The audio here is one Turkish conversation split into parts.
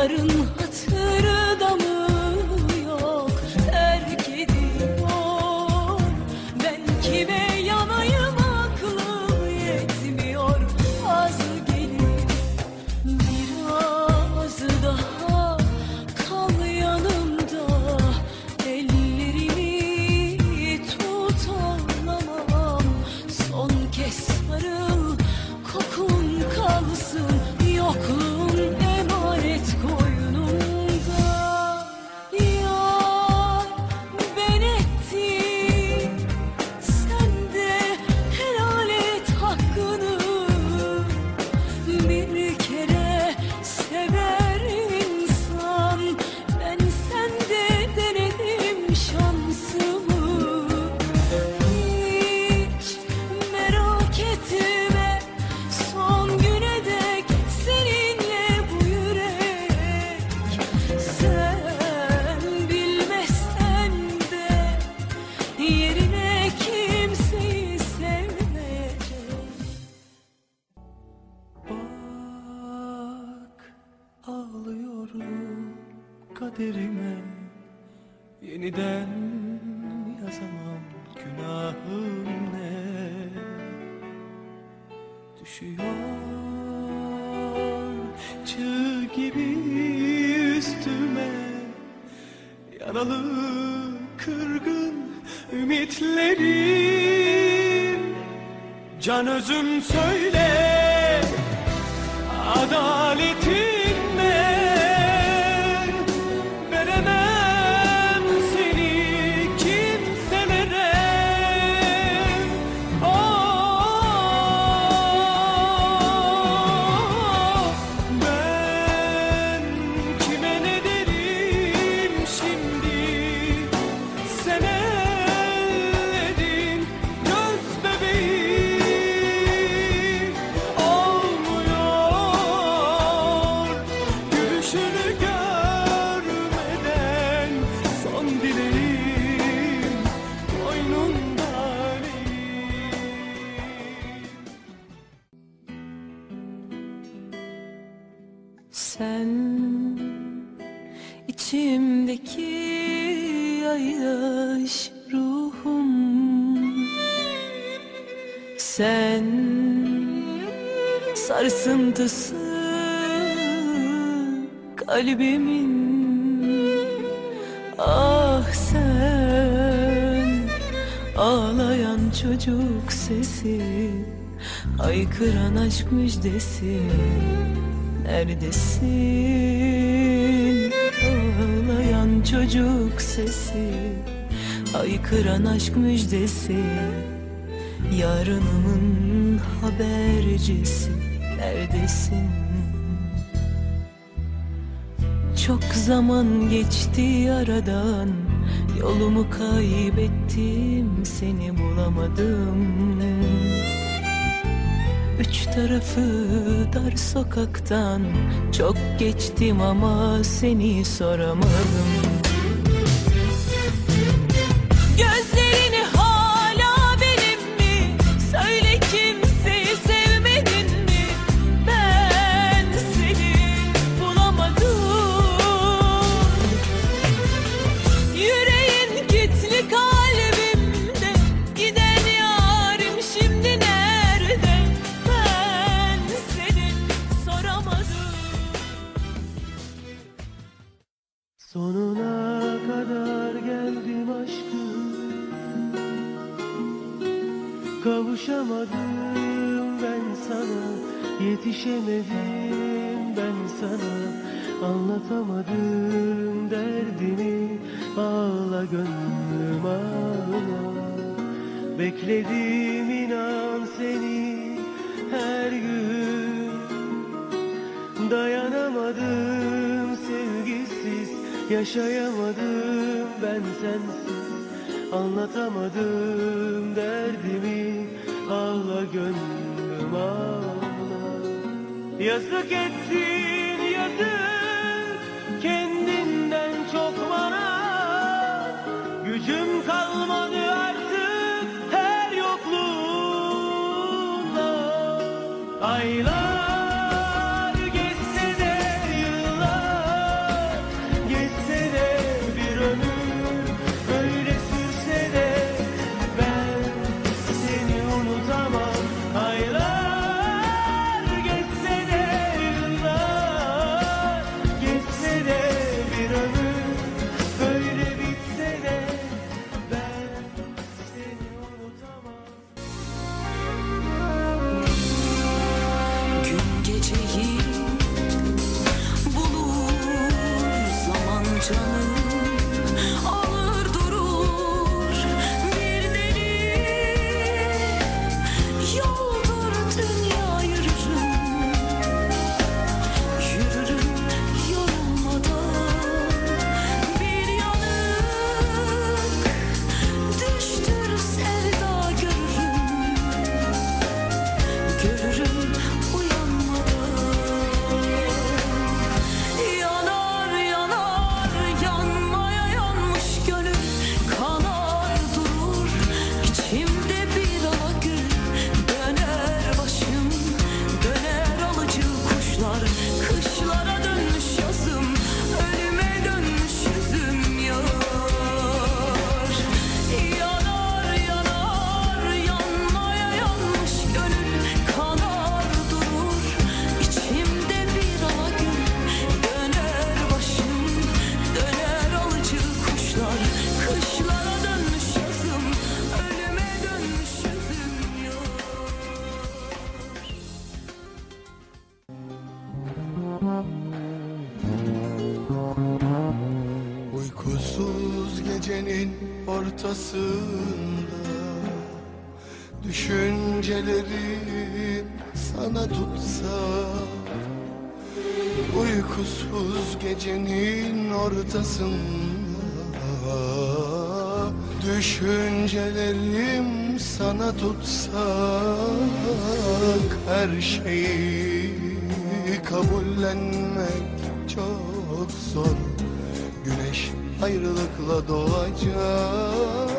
Yarın hatırı da mı yok, terk ediyor. Ben kime yanayım aklım yetmiyor. Az gelin biraz daha kal yanımda. Ellerimi tutamam. Son kez sarıl, kokun kalsın. Yokluğun emanet koynumda. Yar ben ettim, sen de helal et hakkını. Bir kere sever insan, ben sende denedim şansımı. Hiç merak etme, son güne dek seninle bu yürek. Sen bilmesen de yerine kimseyi sevmeyecek. Bak ağlıyorum kaderime, yeniden yazamam, günahım ne? Düşüyor çığ gibi üstüme, yaralı kırgın ümitlerim. Can özüm söyle, adaletin ne? Veremem seni kimselere. Ben kime ne derim şimdi? Sen elledin göz bebeğim. Olmuyor gülüşünü görmeden, son dileğim boynunda değil. Sen içimdeki yaş ruhum, sen sarsıntısı kalbimin. Ah sen ağlayan çocuk sesi, haykıran aşk müjdesi. Neredesin? Ağlayan çocuk sesi, haykıran aşk müjdesi. Yarınımın habercisi, neredesin? Çok zaman geçti aradan, yolumu kaybettim, seni bulamadım. Üç tarafı dar sokaktan çok geçtim ama seni soramadım. Gözlerini hala benim mi? Söyle kimseyi sevmedin mi? Ben seni bulamadım. Yüreğin kilitli kalbimde, giden yarim şimdi nerede? Ben seni soramadım. Sonuna kadar geldim aşkım, kavuşamadım ben sana, yetişemedim ben sana, anlatamadım derdimi. Ağla gönlüm ağla, bekledim inan seni her gün. Dayanamadım sevgisiz, yaşayamadım ben sensiz, anlatamadım derdimi. Ağla gönlüm ağla. Yazık ettin yazık, kendinden çok bana. Gücüm kalmadı artık her yokluğunda. Aylar geçse de yıllar, gecenin ortasında düşüncelerim sana tutsa, uykusuz gecenin ortasında düşüncelerim sana tutsak, her şeyi kabullenmek çok zor. Güneş ayrılıkla doğacak,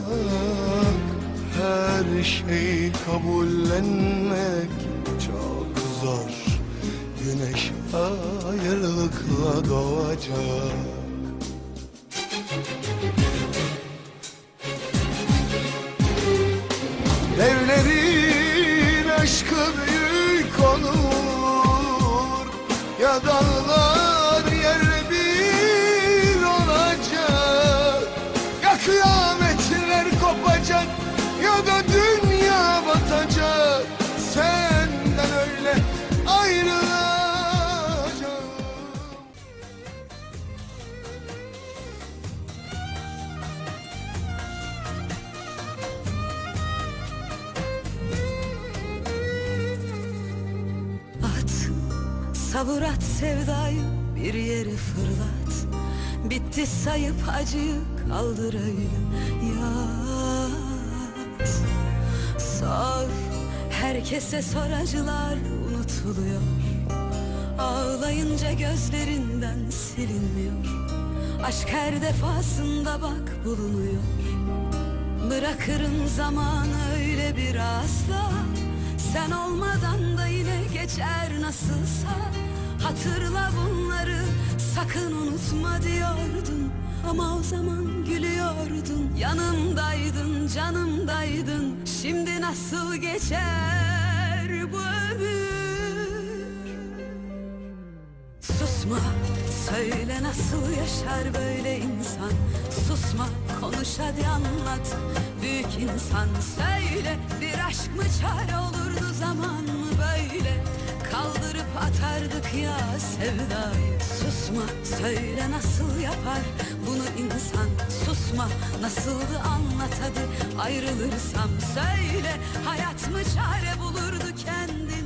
her şeyi kabullenmek çok zor. Güneş ayrılıkla doğacak. Devlerin aşkı büyük olur, ya dağlar yerle bir olacak, ya kıyametler kopacak, ya da dünya batacak, senden öyle ayrılacağım. Savur at sevdayı bir yere fırlat, bitti sayıp acıyı kaldır öyle yat. Sor herkese, sor acılar unutuluyor, ağlayınca gözlerinden silinmiyor. Aşk her defasında bak bulunuyor. Bırakırım zamanı öyle biraz da, sen olmadan da yine geçer nasılsa. Hatırla bunları, sakın unutma diyordun, ama o zaman gülüyordun. Yanımdaydın, canımdaydın, şimdi nasıl geçer bu ömür? Susma, söyle nasıl yaşar böyle insan. Susma, konuş hadi anlat, büyük insan. Söyle, bir aşk mı çare olurdu, zaman mı böyle? Kaldırıp atardık ya sevdayı. Susma, söyle nasıl yapar bunu insan. Susma, nasıldı anlat hadi, ayrılırsam söyle. Hayat mı çare bulurdu kendi